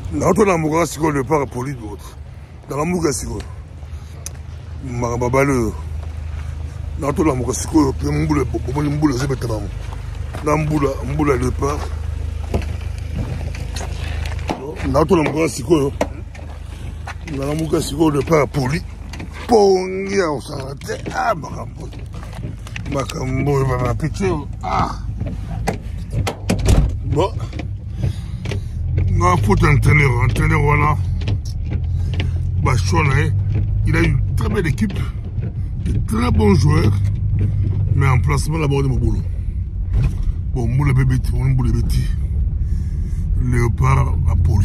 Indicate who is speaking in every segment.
Speaker 1: Nato na muka siko le par poli d'autre. Dans la muka siko. Marababale. Nato na muka siko pe mbule mbule zebetama. Na mbula le par. Nato na muka siko. Dans la muka siko le par poli. Pongia on s'arrête. Ah makambo. Makambo va pitié. Ah. Bon. Il faut entraîneur voilà. Il a une très belle équipe, de très bons joueurs, mais en placement là-bas de mon boulot. Bon, moule bébé, Léopard à Poli.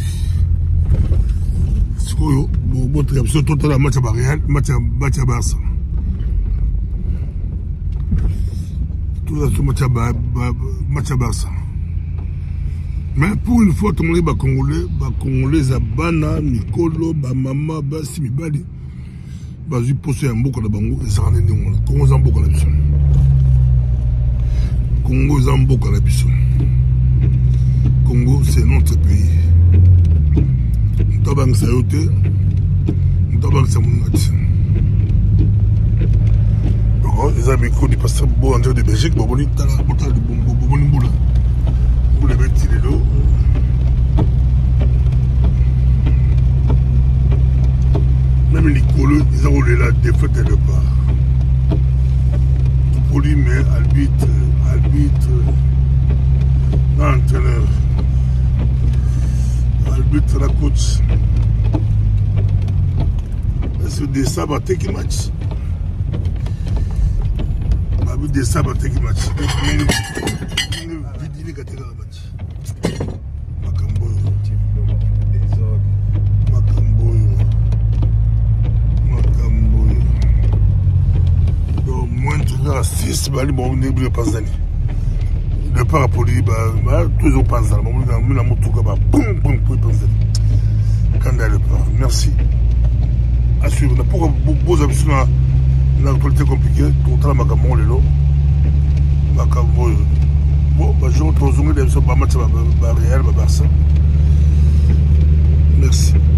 Speaker 1: C'est quoi, bon, très surtout dans la match à Barrière, match à Barça. Tout ça, match à Barça. Mais pour une fois, tout le monde est Congolais, Zabana, Nicolo, Mama, Bassi, Mibali. Je pose un bouc à la bango et ça en est néanmoins. Congo Zambo à la bison. Congo Zambo à la bison. Congo, c'est notre pays. Nous avons un sayoté. Nous avons un samounati. Les amis, ils passent beau André de Belgique, Boboli, Tala, Botal, Boboli Moula. Vous les mettez les lots. Même les colos, ils ont roulé la défaite et le part. Poli, mais arbitre, l'entraîneur, arbitre, la coach. C'est des sabatés qui matchent. Des sabatés qui matchent. Le parapoli, toujours pas ça. Merci. À suivre. Pourquoi vous avez une actualité compliquée? Tout le monde est là. Bon, je retrouve les matchs à Barrière, Barça. Merci.